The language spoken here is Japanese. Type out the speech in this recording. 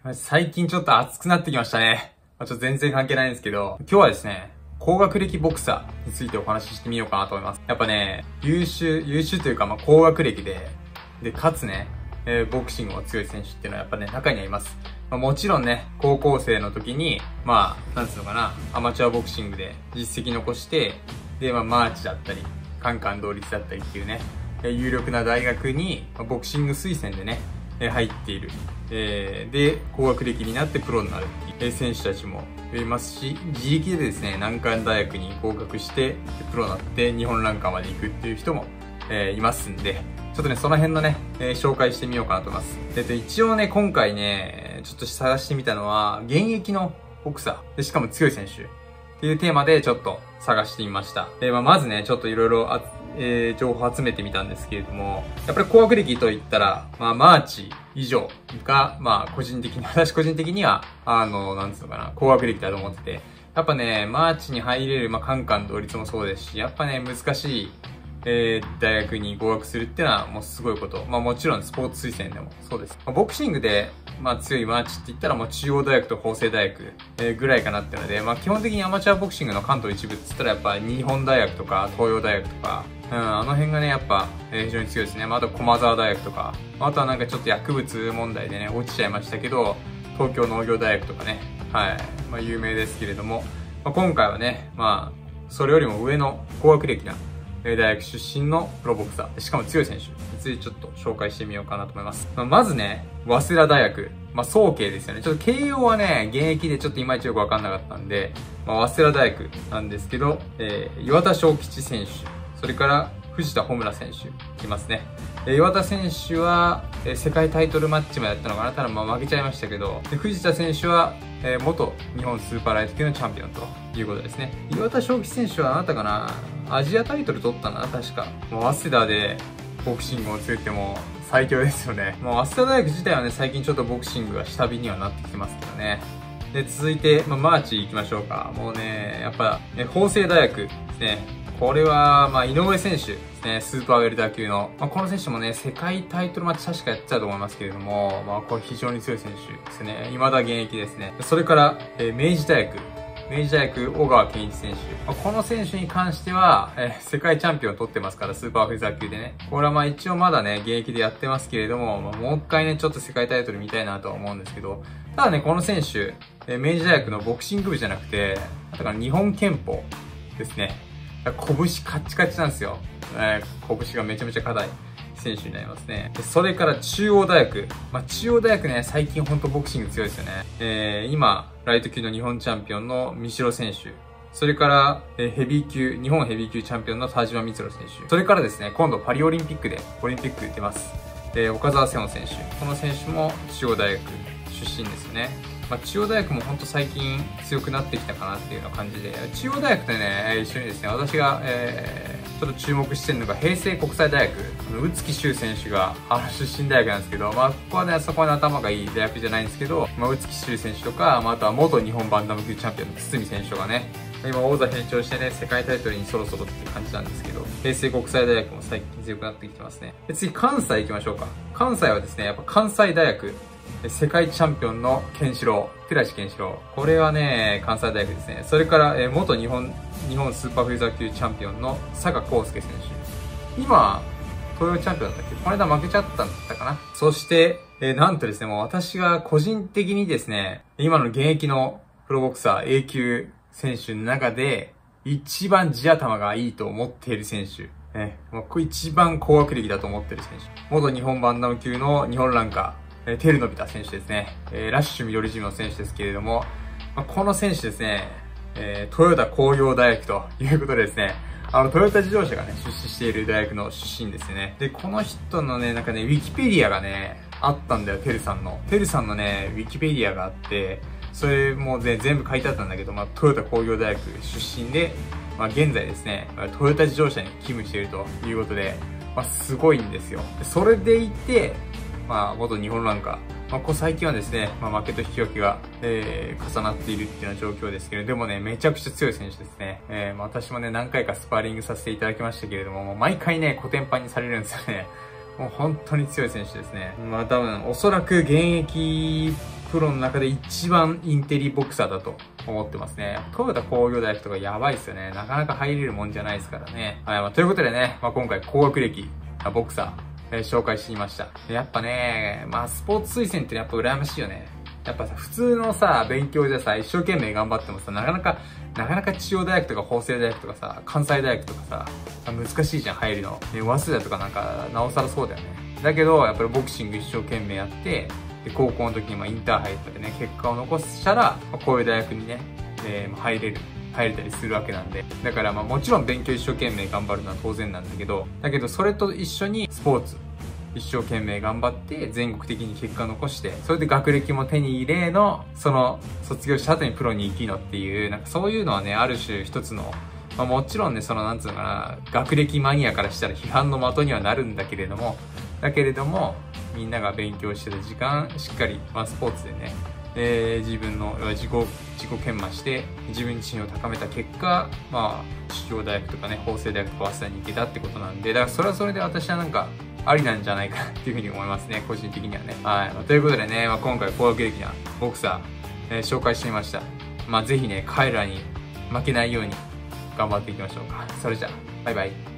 最近ちょっと暑くなってきましたね。ちょっと全然関係ないんですけど、今日はですね、高学歴ボクサーについてお話ししてみようかなと思います。やっぱね、優秀というか、高学歴で、かつね、ボクシングも強い選手っていうのはやっぱね、中にはいます。もちろんね、高校生の時に、なんつうのかな、アマチュアボクシングで実績残して、で、マーチだったり、カンカン同率だったりっていうね、有力な大学に、ボクシング推薦でね、入っている。で、高学歴になってプロになるっていう選手たちもいますし、自力でですね、難関大学に合格して、プロになって日本ランカーまで行くっていう人も、いますんで、ちょっとね、その辺のね、紹介してみようかなと思います。一応ね、今回ね、ちょっと探してみたのは、現役のボクサー、でしかも強い選手っていうテーマでちょっと探してみました。まずね、ちょっといろいろ情報を集めてみたんですけれども、やっぱり高学歴といったら、マーチ以上が、私個人的には、なんつうのかな、高学歴だと思ってて、やっぱね、マーチに入れる、カンカン同率もそうですし、やっぱね、難しい、大学に合格するっていうのはもうすごいこと。もちろんスポーツ推薦でもそうです。ボクシングで、強いマーチって言ったらもう中央大学と法政大学、ぐらいかなっていうので、基本的にアマチュアボクシングの関東一部って言ったらやっぱ日本大学とか東洋大学とか、あの辺がね、やっぱ、非常に強いですね。あと駒澤大学とか、あとはなんかちょっと薬物問題でね、落ちちゃいましたけど、東京農業大学とかね、はい、有名ですけれども、今回はね、それよりも上の高学歴な大学出身のプロボクサー、しかも強い選手についてちょっと紹介してみようかなと思います。まずね、早稲田大学。早慶ですよね。ちょっと慶応はね、現役でちょっといまいちよくわかんなかったんで、早稲田大学なんですけど、岩田翔吉選手、それから藤田穂村選手、いますね。岩田選手は、世界タイトルマッチもやったのかな。ただ負けちゃいましたけど、藤田選手は、元日本スーパーライト級のチャンピオンということですね。岩田翔吉選手はあなたかな、アジアタイトル取ったな、確か。早稲田でボクシングを強いても最強ですよね。早稲田大学自体はね、最近ちょっとボクシングが下火にはなってきてますけどね。で、続いて、マーチ行きましょうか。もうね、やっぱ、法政大学ですね。これは、井上選手ですね。スーパーウェルター級の。この選手もね、世界タイトルマッチ確かやってたと思いますけれども、これ非常に強い選手ですね。未だ現役ですね。それから、明治大学、小川健一選手。この選手に関しては、世界チャンピオンを取ってますから、スーパーフェザー級でね。これは一応まだね、現役でやってますけれども、もう一回ね、ちょっと世界タイトル見たいなとは思うんですけど、ただね、この選手、明治大学のボクシング部じゃなくて、だから日本拳法ですね。拳カッチカチなんですよ。拳がめちゃめちゃ硬い選手になりますね。それから中央大学。中央大学ね、最近ほんとボクシング強いですよね。今、ライト級の日本チャンピオンの三代選手。それから、日本ヘビー級チャンピオンの田島光郎選手。それからですね、今度パリオリンピックで、オリンピック出ます。岡澤セオン選手。この選手も中央大学出身ですよね。中央大学もほんと最近強くなってきたかなっていうような感じで、中央大学でね、一緒にですね、私が、ちょっと注目してるのが平成国際大学。宇月修選手が、出身大学なんですけど、ここはね、そこまで頭がいい大学じゃないんですけど、宇月修選手とか、あとは元日本バンタム級チャンピオンの堤選手がね、今王座返上してね、世界タイトルにそろそろっていう感じなんですけど、平成国際大学も最近強くなってきてますね。で、次、関西行きましょうか。関西はですね、やっぱ関西大学。世界チャンピオンの寺地健志郎。これはね、関西大学ですね。それから、元日本スーパーフェザー級チャンピオンの佐賀康介選手。今、東洋チャンピオンだったっけ？この間負けちゃったんだったかな。そして、なんとですね、もう私が個人的にですね、今の現役のプロボクサー A 級選手の中で、一番地頭がいいと思っている選手。もうこれ一番高学歴だと思っている選手。元日本バンタム級の日本ランカー。テルノビタ選手ですね。ラッシュミドリジムの選手ですけれども、この選手ですね、トヨタ工業大学ということでですね、トヨタ自動車がね、出資している大学の出身ですね。で、この人のね、なんかね、ウィキペディアがね、あったんだよ、テルさんのね、ウィキペディアがあって、それもね、全部書いてあったんだけど、トヨタ工業大学出身で、現在ですね、トヨタ自動車に勤務しているということで、すごいんですよ。それでいて、元日本ランカー。ここ最近はですね、負けと引き分けが、重なっているっていうような状況ですけれど、でもね、めちゃくちゃ強い選手ですね。私もね、何回かスパーリングさせていただきましたけれども、毎回ね、コテンパンにされるんですよね。 もう本当に強い選手ですね。まあ多分、おそらく現役プロの中で一番インテリボクサーだと思ってますね。豊田工業大学とかやばいっすよね。なかなか入れるもんじゃないですからね。はい、まあということでね、まあ今回高学歴、ボクサー、紹介してみました。やっぱね、まあスポーツ推薦ってやっぱ羨ましいよね。やっぱさ、普通のさ、勉強じゃさ、一生懸命頑張ってもさ、なかなか中央大学とか法政大学とかさ、関西大学とかさ、難しいじゃん、入るの。ね、早稲田とかなんか、なおさらそうだよね。だけど、やっぱりボクシング一生懸命やって、で高校の時にインターハイとかでね、結果を残したら、こういう大学にね、入れたりするわけなんで。だからもちろん勉強一生懸命頑張るのは当然なんだけど、それと一緒にスポーツ、一生懸命頑張って全国的に結果を残して、それで学歴も手に入れの、その卒業した後にプロに行きのっていう、なんかそういうのはね、ある種一つの、もちろんね、なんつうのかな、学歴マニアからしたら批判の的にはなるんだけれども、みんなが勉強してた時間、しっかり、スポーツでね、自分の自己研磨して、自分自身を高めた結果、中央大学とかね、法政大学とか早稲田に行けたってことなんで、だからそれはそれで私はなんか、ありなんじゃないかなっていうふうに思いますね、個人的にはね。はい。ということでね、今回高学歴なボクサー、紹介してみました。ぜひね、彼らに負けないように頑張っていきましょうか。それじゃあ、バイバイ。